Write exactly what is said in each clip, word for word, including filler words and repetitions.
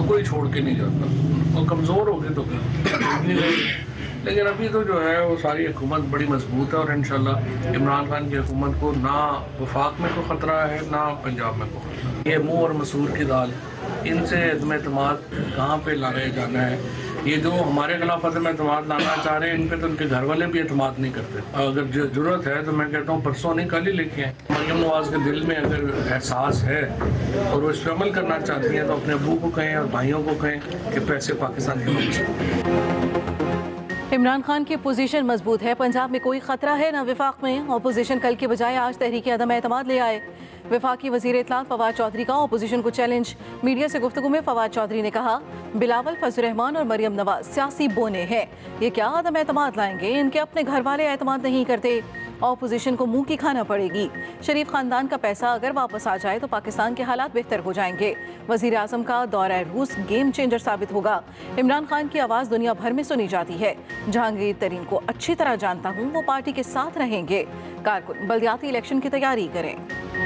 कोई छोड़ के नहीं जाता, और कमज़ोर हो गए तो नहीं रहेंगे। लेकिन अभी तो जो है वो सारी हुकूमत बड़ी मजबूत है, और इंशाल्लाह इमरान खान की हुकूमत को ना वफाक में कोई ख़तरा है ना पंजाब में कोई ख़तरा। ये मुँह और मसूर की दाल, इनसे अदम एतमाद कहाँ पे ला रहे जाना है। ये जो हमारे खिलाफ अदम एतमाद लाना चाह रहे हैं, इन पे तो उनके घर वाले भी एतमाद नहीं करते। अगर ज़रूरत है तो मैं कहता हूँ परसों नहीं कल ही लेके आए। मरियम नवाज़ के दिल में अगर एहसास है और वो इस पर अमल करना चाहती हैं तो अपने अबू को कहें और भाइयों को कहें कि पैसे पाकिस्तान के लोग। इमरान खान की पोजीशन मजबूत है, पंजाब में कोई खतरा है ना विफाक में। अपोजिशन कल के बजाय आज तहरीक अदम एतमाद ले आए। विफाकी वजीर इत्तलात फवाद चौधरी का अपोजिशन को चैलेंज। मीडिया से गुफ्तगू में फवाद चौधरी ने कहा, बिलावल, फजल रहमान और मरियम नवाज सियासी बोने हैं, ये क्या अदम एतमाद लाएंगे, इनके अपने घर वाले एतमाद नहीं करते। ऑपोजिशन को मुंह की खाना पड़ेगी। शरीफ खानदान का पैसा अगर वापस आ जाए तो पाकिस्तान के हालात बेहतर हो जाएंगे। वजीर आजम का दौरा रूस गेम चेंजर साबित होगा। इमरान खान की आवाज़ दुनिया भर में सुनी जाती है। जहांगीर तरीन को अच्छी तरह जानता हूँ, वो पार्टी के साथ रहेंगे। कारकुन बल्दियाती इलेक्शन की तैयारी करें।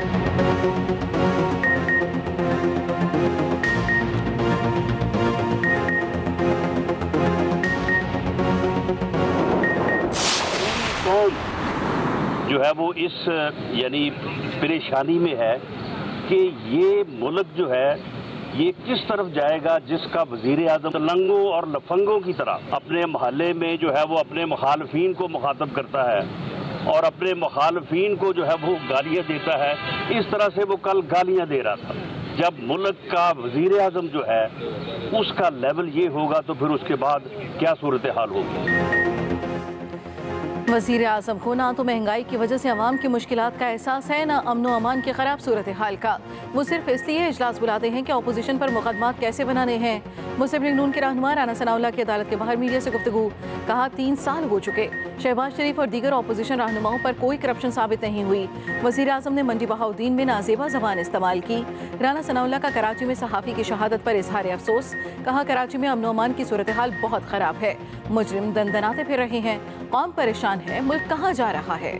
जो है वो इस यानी परेशानी में है कि ये मुल्क जो है ये किस तरफ जाएगा, जिसका वजीर आज़म लंगों और लफंगों की तरह अपने महल्ले में जो है वो अपने मुखालफीन को मुखातब करता है और अपने मुखालफीन को जो है वो गालियाँ देता है। इस तरह से वो कल गालियाँ दे रहा था। जब मुल्क का वजीर आज़म जो है उसका लेवल ये होगा तो फिर उसके बाद क्या सूरत हाल होगी। वज़ीर आज़म को ना तो महंगाई की वजह से अवाम की मुश्किलात का एहसास है, ना अमन व अमान की ख़राब सूरत हाल का। वो सिर्फ इसलिए इजलास बुलाते हैं कि अपोजिशन पर मुकदमात कैसे बनाने हैं। मुस्लिम लीग नून के रहनुमा राना सनाउल्लाह की अदालत के बाहर मीडिया से गुफ्तगू। कहा, तीन साल हो चुके, शहबाज शरीफ और दीगर अपोजिशन रहनुमाओं पर कोई करप्शन साबित नहीं हुई। वज़ीर आज़म ने मंडी बहाउद्दीन में नाजेबा ज़बान इस्तेमाल की। राना सनाउल्लाह का कराची में सहाफ़ी की शहादत पर इजहार अफसोस। कहा, कराची में अमन व अमान की सूरत हाल बहुत ख़राब है, मुजरिम दंदनाते फिर रहे हैं, कौम परेशान है, मुल्क कहाँ जा रहा है।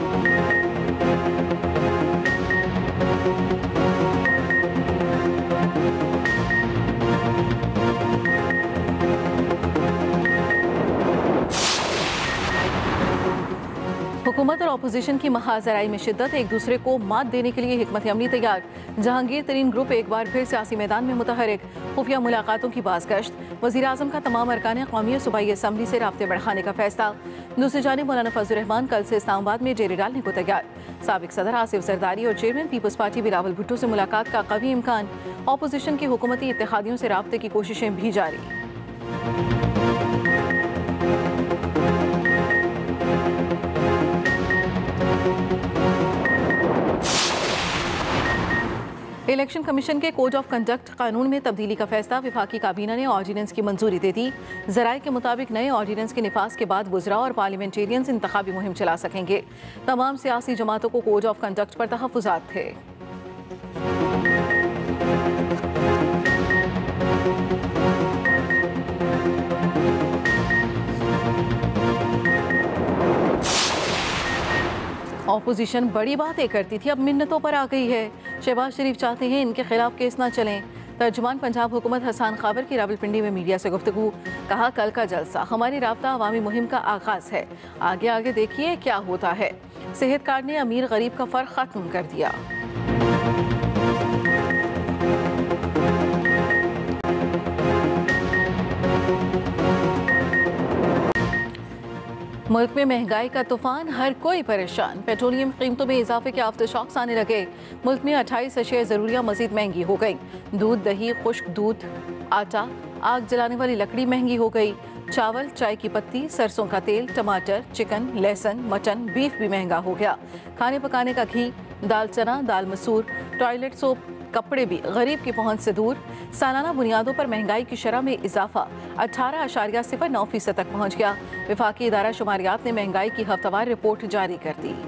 हुकूमत और अपोजिशन की महाजराई में शिद्दत, एक दूसरे को मात देने के लिए हिकमत अमली तैयार। जहांगीर तरीन ग्रुप एक बार फिर सियासी मैदान में मुतहरिक, खुफिया मुलाकातों की बाज़गश्त। वज़ीर आज़म का तमाम अरकान कौमी और सूबाई असम्बली से राब्ते बढ़ाने का फैसला। दूसरी जानिब मौलाना फजल रहमान कल से इस्लामाबाद में डेरे डालने को तैयार। साबिक सदर आसिफ जरदारी और chairman Peoples Party Bilawal Bhutto से मुलाकात का कवी इम्कान। अपोजिशन की हुकूमती इत्तेहादियों से राब्ते की कोशिशें भी जारी। इलेक्शन कमीशन के कोड ऑफ कंडक्ट कानून में तब्दीली का फैसला। विफाकी काबीना ने ऑर्डिनेंस की मंजूरी दे दी। ज़राए के मुताबिक नए ऑर्डिनेंस के निफाज के बाद वुज़रा और पार्लियामेंटेरियंस इंतखाबी मुहिम चला सकेंगे। तमाम सियासी जमातों को कोड ऑफ कंडक्ट पर तहफ़्फ़ुज़ात थे। ऑपोजिशन बड़ी बातें करती थी, अब मिन्नतों पर आ गई है। शहबाज शरीफ चाहते हैं इनके खिलाफ केस ना चलें। तर्जुमान पंजाब हुकूमत हसन खाबर की रावलपिंडी में मीडिया से गुफ्तगू। कहा, कल का जलसा हमारी राब्ता अवामी मुहिम का आगाज़ है, आगे आगे देखिए क्या होता है। सेहत कार्ड ने अमीर गरीब का फ़र्क ख़त्म कर दिया। मुल्क में महंगाई का तूफान, हर कोई परेशान। पेट्रोलियम कीमतों में इजाफे के आफ्टर शॉक्स आने लगे। मुल्क में अट्ठाईस अशिया ज़रूरिया मजीद महंगी हो गई। दूध, दही, खुश्क दूध, आटा, आग जलाने वाली लकड़ी महंगी हो गई। चावल, चाय की पत्ती, सरसों का तेल, टमाटर, चिकन, लहसुन, मटन, बीफ भी महंगा हो गया। खाने पकाने का घी, दाल चना, दाल मसूर, टॉयलेट सोप, कपड़े भी गरीब की पहुंच से दूर। सालाना बुनियादों पर महंगाई की शरह में इजाफा अठारह आशारिया सिफर नौ फीसद तक पहुंच गया। विफाकी इदारा शुमारियात ने महंगाई की हफ्तावार रिपोर्ट जारी कर दी।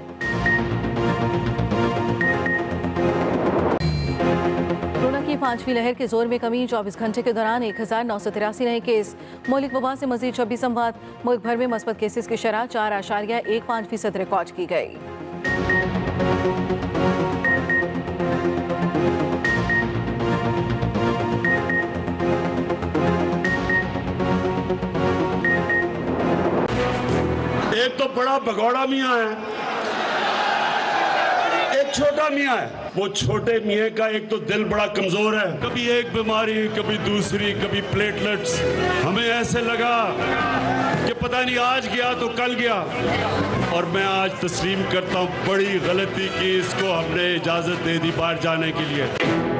कोरोना की पांचवी लहर के जोर में कमी। चौबीस घंटे के दौरान एक हजार नौ सौ तिरासी नए केस। मौलिक वबा से मजीद छब्बीस अमवात। मुल्क भर में मस्बत केसेस की शरह चार आशारिया एक पाँच फीसद रिकॉर्ड की गई। बड़ा भगौड़ा मियाँ है, एक छोटा मियाँ है। वो छोटे मियाँ का एक तो दिल बड़ा कमजोर है, कभी एक बीमारी, कभी दूसरी, कभी प्लेटलेट्स। हमें ऐसे लगा कि पता नहीं आज गया तो कल गया, और मैं आज तस्लीम करता हूँ बड़ी गलती की इसको हमने इजाजत दे दी बाहर जाने के लिए।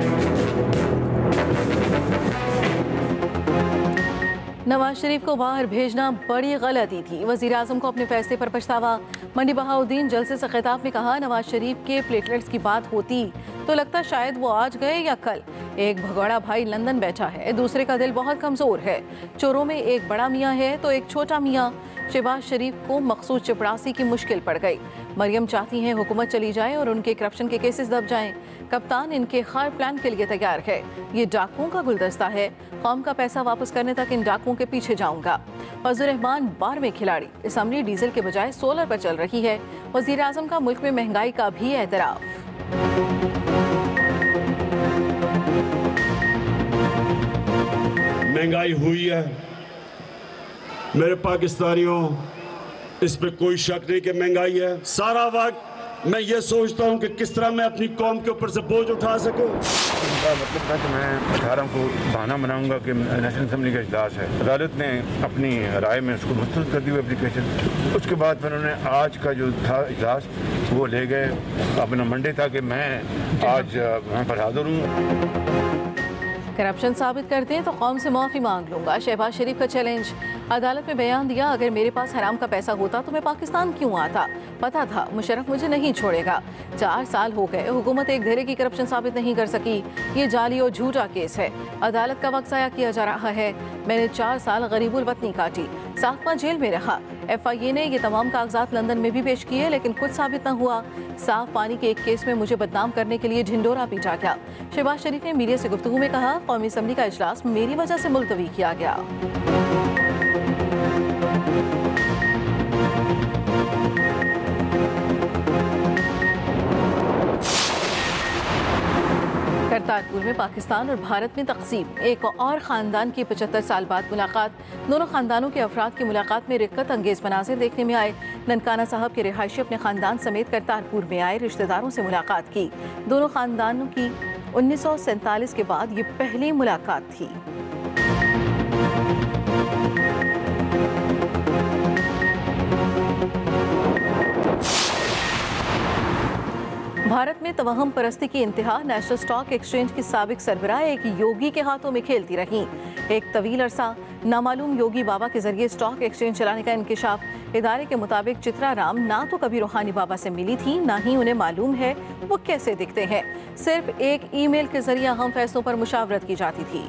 नवाज शरीफ को बाहर भेजना बड़ी गलती थी, वजीर आजम को अपने फैसले पर पछतावा। मंडी बहाउद्दीन जलसे से खिताब में कहा, नवाज शरीफ के प्लेटलेट्स की बात होती तो लगता शायद वो आज गए या कल। एक भगोड़ा भाई लंदन बैठा है, दूसरे का दिल बहुत कमजोर है। चोरों में एक बड़ा मियाँ है तो एक छोटा मियाँ। शहबाज शरीफ को मखसूस चपरासी की मुश्किल पड़ गई। मरियम चाहती हैं हुकूमत चली जाए और उनके करप्शन के केसेस दब जाएं। कप्तान इनके खैर प्लान के लिए तैयार है। ये डाकुओं का गुलदस्ता है, कौम का पैसा वापस करने तक इन डाकुओं के पीछे जाऊंगा। फजल रहमान बारहवें खिलाड़ी। असम्बली डीजल के बजाय सोलर पर चल रही है। वजीर आजम का मुल्क में महंगाई का भी एतराफ। महंगाई हुई है मेरे पाकिस्तानियों, इस पे कोई शक नहीं कि महंगाई है। सारा वक्त मैं ये सोचता हूँ कि किस तरह मैं अपनी कौम के ऊपर से बोझ उठा सकूँ। इनका मतलब था कि मैं अठारह को बहाना बनाऊंगा कि नेशनल असम्बली का इजलास है। अदालत ने अपनी राय में उसको मुस्तरद कर दी हुई एप्लीकेशन। उसके बाद फिर उन्होंने आज का जो था इजलास वो ले गए अपना मंडे था कि मैं आज वहाँ पर हाजिर हूँ। करप्शन साबित करते हैं तो कौम से माफ़ी मांग लूंगा, शहबाज शरीफ का चैलेंज। अदालत में बयान दिया, अगर मेरे पास हराम का पैसा होता तो मैं पाकिस्तान क्यों आता। पता था मुशर्रफ मुझे नहीं छोड़ेगा। चार साल हो गए, हुकूमत एक धेरे की करप्शन साबित नहीं कर सकी। ये जाली और झूठा केस है। अदालत का वक्त ज़ाया किया जा रहा है। मैंने चार साल गरीबुल वतनी काटी, साकमा जेल में रहा। एफ आई ए ने ये तमाम कागजात लंदन में भी पेश किए लेकिन कुछ साबित न हुआ। साफ पानी के एक केस में मुझे बदनाम करने के लिए ढिंडोरा पीटा गया। शहबाज शरीफ ने मीडिया से गुफ्तगू में कहा, कौमी असम्बली का इजलास मेरी वजह से मुलतवी किया गया। करतारपुर में पाकिस्तान और भारत में तकसीम। एक और ख़ानदान की पचहत्तर साल बाद मुलाकात। दोनों ख़ानदानों के अफराद की मुलाकात में रिक्कत अंगेज़ मनाजिर देखने में आए। ननकाना साहब के रिहायशी अपने ख़ानदान समेत करतारपुर में आए, रिश्तेदारों से मुलाकात की। दोनों ख़ानदानों की उन्नीस सौ सैंतालीस के बाद ये पहली मुलाकात थी। भारत में तवहम परस्ती की इंतहा। नेशनल स्टॉक एक्सचेंज की साबिक सरबराह एक योगी के हाथों में खेलती रही। एक तवील अरसा नामालूम योगी बाबा के जरिए स्टॉक एक्सचेंज चलाने का इंकिशाफ। इदारे के मुताबिक चित्रा राम ना तो कभी रूहानी बाबा से मिली थी, ना ही उन्हें मालूम है वो कैसे दिखते हैं। सिर्फ एक ईमेल के जरिए अहम फैसलों पर मुशावरत की जाती थी।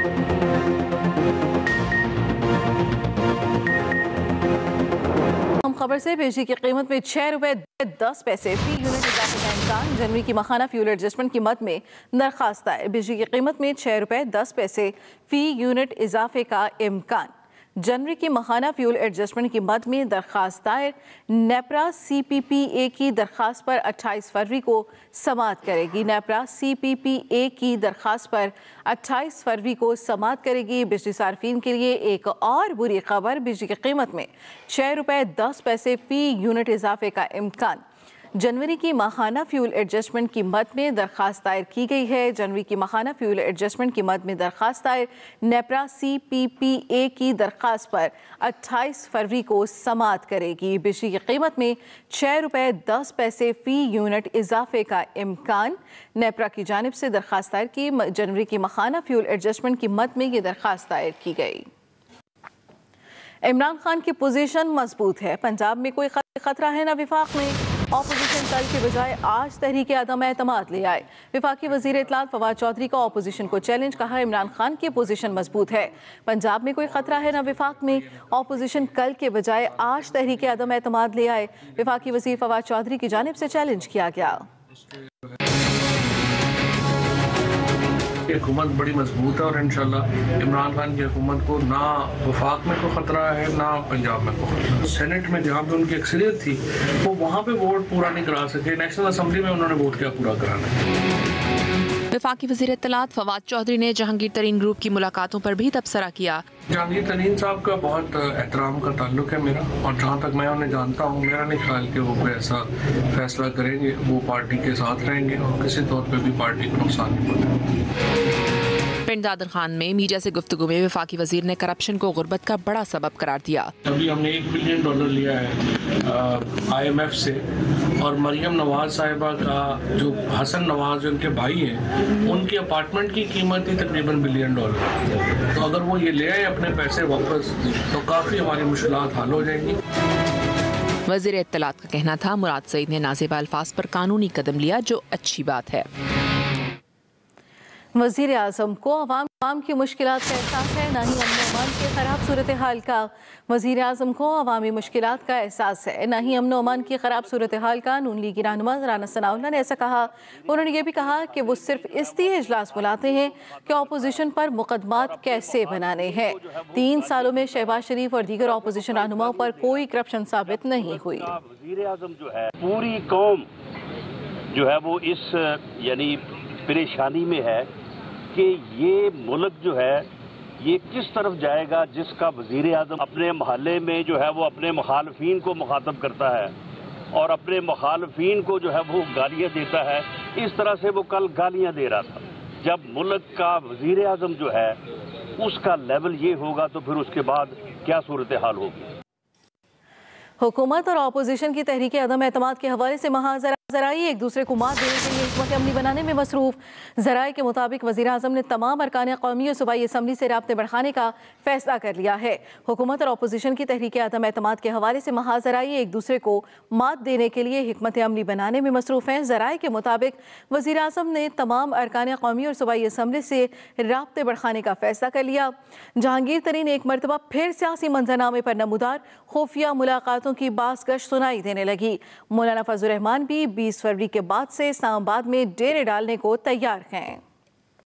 हम खबर से बिजली की कीमत में छह रुपए दस पैसे फी यूनिट इजाफे का इम्कान। जनवरी की माहाना फ्यूल एडजस्टमेंट की मद में दरखास्त है। बिजली की कीमत में छह रुपए दस पैसे फी यूनिट इजाफे का इम्कान। जनवरी की माहाना फ्यूल एडजस्टमेंट की मद में दरखास्त दायर NEPRA C P P A की दरखास्त पर अट्ठाईस फरवरी को समाअत करेगी। NEPRA C P P A की दरखास्त पर अट्ठाईस फरवरी को समाअत करेगी। बिजली सार्फिन के लिए एक और बुरी खबर, बिजली की कीमत में छः रुपये दस पैसे फी यूनिट इजाफे का इम्कान। जनवरी की माहाना फ्यूल एडजस्टमेंट की मद में दरखास्त दायर की गई है। जनवरी की माहाना फ्यूल एडजस्टमेंट की मद में दरखास्त दायर NEPRA C P P A की दरखास्त पर अट्ठाईस फरवरी को समाअत करेगी। बिजली की कीमत में छः रुपये दस पैसे फ़ी यूनिट इजाफे का इम्कान। नेपरा की जानिब से दरखास्त दायर की। जनवरी की माहाना फ्यूल एडजस्टमेंट की मद में ये दरखास्त दायर की गई। इमरान खान की पोजीशन मजबूत है। पंजाब में कोई खतरा है ना विफाक में। ऑपोजिशन कल के बजाय आज तहरीक अदम एतमाद ले आए। विफाकी वजीर इत्तलात फवाद चौधरी का ऑपोजिशन को चैलेंज, कहा इमरान खान की पोजीशन मजबूत है। पंजाब में कोई खतरा है ना विफाक में। ऑपोजिशन कल के बजाय आज तहरीक अदम एतमाद ले आए। विफाकी वजीर फवाद चौधरी की जानिब से चैलेंज किया गया। हुकूमत बड़ी मजबूत है और इंशाल्लाह इमरान खान की हुकूमत को ना वफाक में कोई ख़तरा है ना पंजाब में कोई खतरा। सेनेट में जहाँ पे उनकी अक्सरियत थी वो वहाँ पे वोट पूरा नहीं करा सके। नेशनल असम्बली में उन्होंने वोट क्या पूरा कराना है। वफाकी वज़ीर इत्तलात फवाद चौधरी ने जहांगीर तरीन ग्रुप की मुलाकातों पर भी तबसरा किया। जहांगीर तरीन साहब का बहुत एहतराम का ताल्लुक है मेरा, और जहाँ तक मैं उन्हें जानता हूँ, मेरा नहीं ख्याल कि वो कोई ऐसा फैसला करेंगे। वो पार्टी के साथ रहेंगे और किसी तौर पर भी पार्टी को नुकसान नहीं पहुँचाएंगे। पिंड दादर खान में मीडिया से गुफ्तगू में वफाकी वजीर ने करप्शन को गुर्बत का बड़ा सबब करार दिया। अभी हमने एक बिलियन डॉलर लिया है आई एम एफ से, और मरियम नवाज साहिबा का जो हसन नवाज उनके भाई हैं, उनकी अपार्टमेंट की कीमत ही तकरीबन बिलियन डॉलर। तो अगर वो ये ले आए अपने पैसे वापस, तो काफ़ी हमारी मुश्किलात हल हो जाएंगी। वज़ीर इत्तलात का कहना था मुराद सईद ने नाज़ेबा अल्फाज पर कानूनी कदम लिया, जो अच्छी बात है। वज़ीर आज़म को अवाम अवाम की मुश्किलात का एहसास है, ना ही अमन अमान की ख़राब सूरत हाल का। वज़ीर आज़म को अवामी मुश्किलात का एहसास है, ना ही अमन अमान की ख़राब सूरत हाल का। नून लीगी रहनुमा राना सनाउल्लाह ने ऐसा कहा। उन्होंने ये भी कहा कि वो सिर्फ इसलिए इजलास बुलाते हैं कि अपोजिशन पर मुकदमात कैसे बनाने हैं। तीन सालों में शहबाज शरीफ और दीगर अपोजिशन रहनुमाओं पर कोई करप्शन साबित नहीं हुई। वज़ीर आज़म जो है, पूरी कौम जो है वो इस यानी परेशानी में है कि ये मुल्क जो है ये किस तरफ जाएगा, जिसका वज़ीर आज़म अपने महल्ले में जो है वो अपने मुखालफीन को मुखातब करता है और अपने मुखालफीन को जो है वो गालियाँ देता है। इस तरह से वो कल गालियाँ दे रहा था। जब मुल्क का वज़ीर आज़म जो है उसका लेवल ये होगा, तो फिर उसके बाद क्या सूरत हाल होगी। हुकूमत और अपोजिशन की तहरीक अदम एतमाद के हवाले से महाजरा ज़राई एक दूसरे को मात देने के लिए हिकमत अमली बनाने में मसरूफ। ज़राई के मुताबिक वज़ीर आज़म ने तमाम अरकान कौमी और सूबाई असम्बली से राब्ते बढ़ाने का फैसला कर लिया है। हुकूमत और अपोजिशन की तहरीक अदम एतमाद के हवाले से महाजराई एक दूसरे को मात देने के लिए हिकमत अमली बनाने में मसरूफ हैं। ज़राई के मुताबिक वज़ीर आज़म ने तमाम अरकान कौमी और सूबाई असम्बली से राब्ते बढ़ाने का फैसला कर लिया। जहांगीर तरीन एक मरतबा फिर सियासी मंजरनामे पर नमूदार, खुफिया मुलाकातों की बास गश्त सुनाई देने लगी। मौलाना फजल रहमान भी बीस फरवरी के बाद से इस्लामाबाद में डेरे डालने को तैयार हैं।